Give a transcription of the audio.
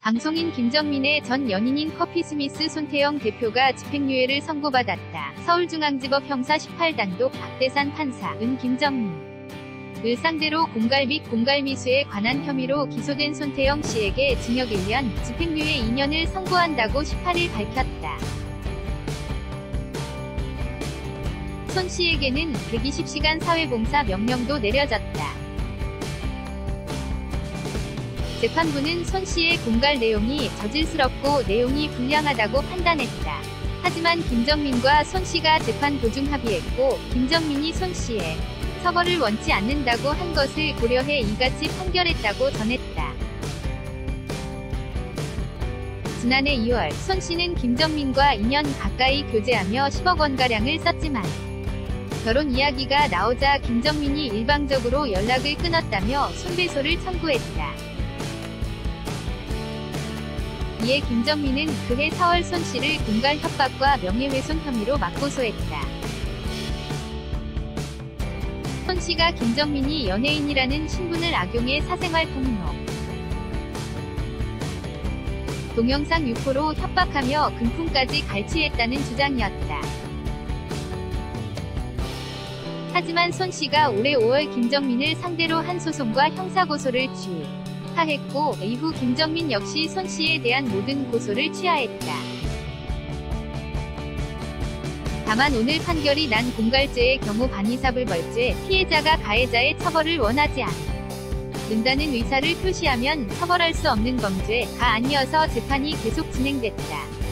방송인 김정민의 전 연인인 커피스미스 손태영 대표가 집행유예를 선고받았다. 서울중앙지법 형사 18단독 박대산 판사 은 김정민을 상대로 공갈 및 공갈미수에 관한 혐의로 기소된 손태영 씨에게 징역 1년, 집행유예 2년을 선고한다고 18일 밝혔다. 손 씨에게는 120시간 사회봉사 명령도 내려졌다. 재판부는 손 씨의 공갈 내용이 저질스럽고 내용이 불량하다고 판단했다. 하지만 김정민과 손 씨가 재판 도중 합의했고 김정민이 손 씨의 처벌을 원치 않는다고 한 것을 고려해 이같이 판결했다고 전했다. 지난해 2월 손 씨는 김정민과 2년 가까이 교제하며 10억 원가량을 썼지만 결혼 이야기가 나오자 김정민이 일방적으로 연락을 끊었다며 손배소를 청구했다. 이에 김정민은 그해 4월 손 씨를 공갈 협박과 명예훼손 혐의로 맞고소했다. 손 씨가 김정민이 연예인이라는 신분을 악용해 사생활 폭로, 동영상 유포로 협박하며 금품까지 갈취했다는 주장이었다. 하지만 손 씨가 올해 5월 김정민을 상대로 한 소송과 형사고소를 취하했고 이후 김정민 역시 손 씨에 대한 모든 고소를 취하했다. 다만 오늘 판결이 난 공갈죄의 경우 반의사불벌죄, 피해자가 가해자의 처벌을 원하지 않는다는 의사를 표시하면 처벌할 수 없는 범죄가 아니어서 재판이 계속 진행됐다.